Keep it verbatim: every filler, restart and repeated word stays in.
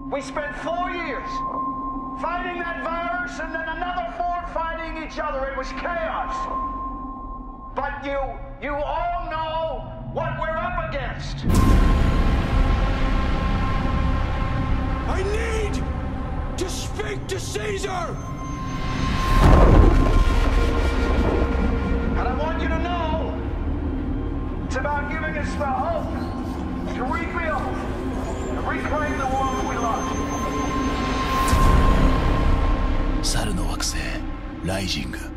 We spent four years fighting that virus and then another four fighting each other. It was chaos. But you, you all know what we're up against. I need to speak to Caesar! And I want you to know, it's about giving us the hope to rebuild, to reclaim the world we love. 猿の惑星ライジング